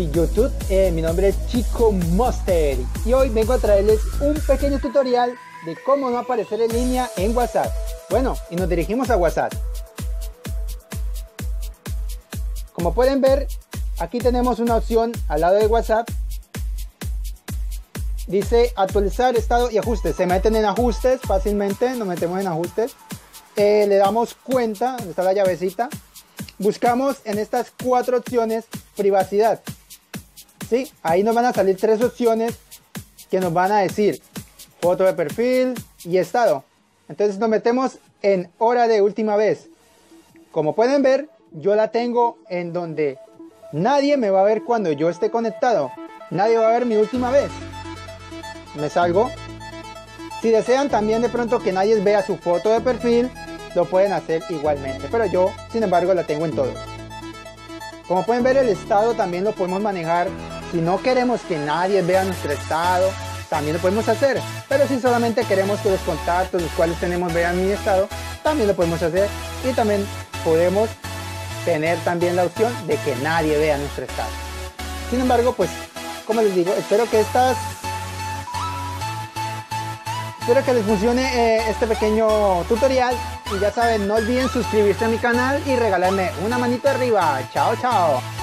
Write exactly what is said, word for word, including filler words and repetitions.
YouTube, eh, mi nombre es Chico Monster y hoy vengo a traerles un pequeño tutorial de cómo no aparecer en línea en WhatsApp. Bueno, y nos dirigimos a WhatsApp. Como pueden ver, aquí tenemos una opción al lado de WhatsApp. Dice actualizar estado y ajustes. Se meten en ajustes fácilmente, nos metemos en ajustes. Eh, le damos cuenta, donde está la llavecita. Buscamos en estas cuatro opciones privacidad. ¿Sí? Ahí nos van a salir tres opciones que nos van a decir foto de perfil y estado. Entonces nos metemos en hora de última vez. Como pueden ver, yo la tengo en donde nadie me va a ver cuando yo esté conectado. Nadie va a ver mi última vez. Me salgo. Si desean también de pronto que nadie vea su foto de perfil, lo pueden hacer igualmente, pero yo sin embargo la tengo en todos. Como pueden ver, el estado también lo podemos manejar. Si no queremos que nadie vea nuestro estado, también lo podemos hacer, pero si solamente queremos que los contactos los cuales tenemos vean mi estado, también lo podemos hacer. Y también podemos tener también la opción de que nadie vea nuestro estado. Sin embargo, pues como les digo, espero que estas espero que les funcione eh, este pequeño tutorial. Y ya saben, no olviden suscribirse a mi canal y regalarme una manito arriba. Chao, chao.